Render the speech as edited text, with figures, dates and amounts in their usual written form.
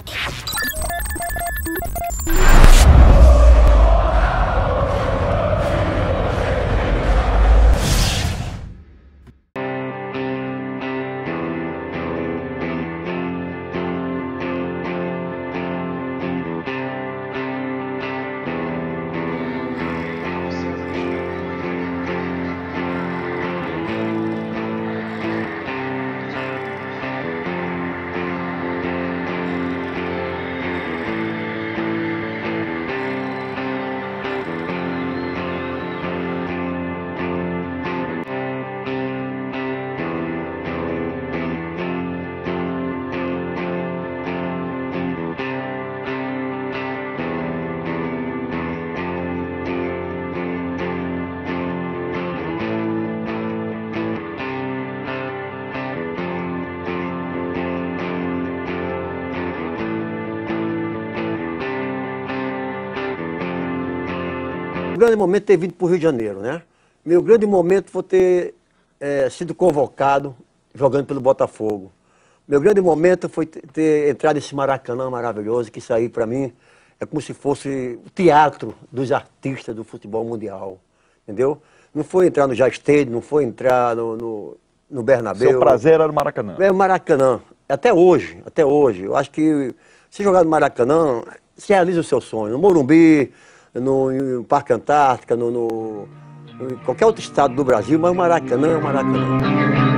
O grande momento é ter vindo para o Rio de Janeiro, né? Meu grande momento foi ter sido convocado jogando pelo Botafogo. Meu grande momento foi ter entrado nesse Maracanã maravilhoso, que isso aí para mim é como se fosse o teatro dos artistas do futebol mundial, entendeu? Não foi entrar no Giant Stadium, não foi entrar no Bernabéu. Seu prazer era no Maracanã? É o Maracanã, até hoje. Eu acho que se jogar no Maracanã, se realiza o seu sonho. No Morumbi, no Parque Antártica, em qualquer outro estado do Brasil, mas o Maracanã é o Maracanã.